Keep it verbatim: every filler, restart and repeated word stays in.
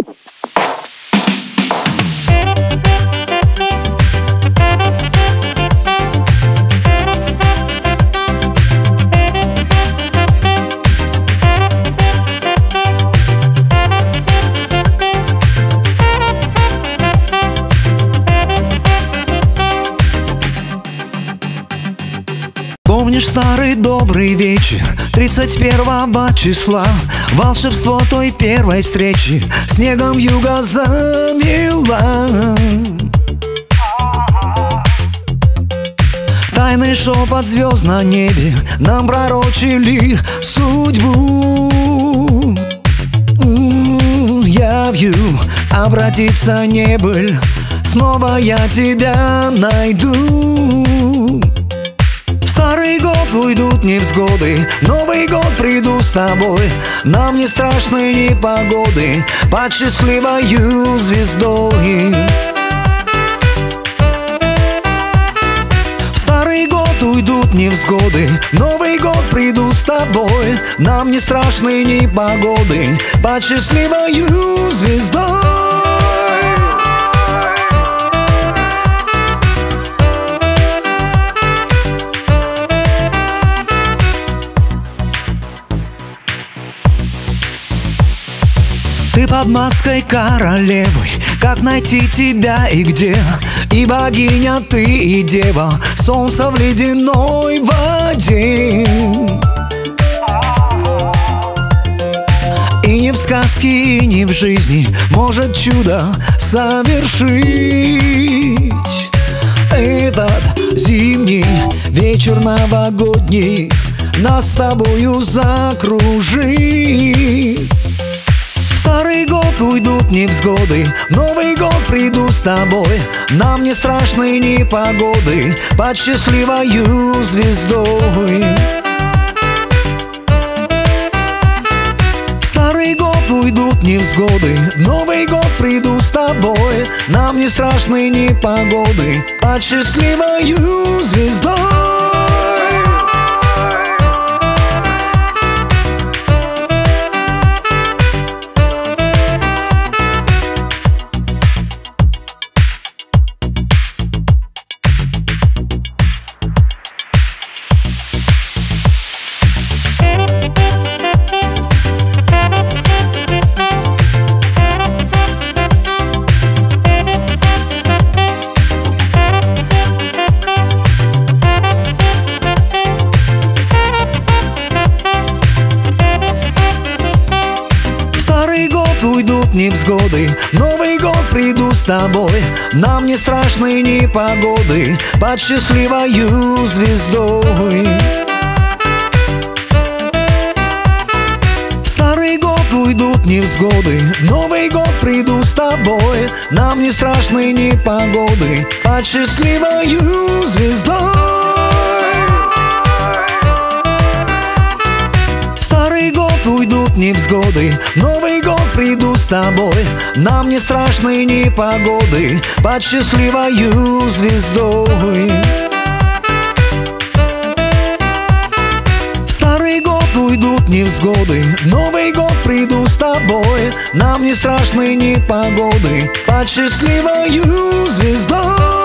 Помнишь старый добрый вечер тридцать первого числа, волшебство той первой встречи снегом юга замело. Тайный шепот звезд на небе нам пророчили судьбу. Я вью, обратиться не быль, снова я тебя найду. В старый год уйдут невзгоды, Новый год приду с тобой. Нам не страшны непогоды под счастливою звездой. В старый год уйдут невзгоды, Новый год приду с тобой. Нам не страшны непогоды под счастливою звездой. Ты под маской королевы, как найти тебя и где? И богиня ты, и дева, солнце в ледяной воде. И не в сказке, и не в жизни может чудо совершить. Этот зимний вечер новогодний нас с тобою закружит. В старый год уйдут невзгоды, Новый год приду с тобой. Нам не страшны непогоды под счастливою звездой. В старый год уйдут невзгоды, Новый год приду с тобой. Нам не страшны непогоды под счастливою звездой. Уйдут невзгоды, Новый год приду с тобой. Нам не страшны непогоды под счастливою звездой. В старый год уйдут невзгоды, Новый год приду с тобой. Нам не страшны непогоды под счастливою звездой. В старый год уйдут невзгоды, Новый год приду с тобой. Нам не страшны непогоды под счастливою звездой. В старый год уйдут невзгоды, Новый год приду с тобой. Нам не страшны непогоды под счастливою звездой.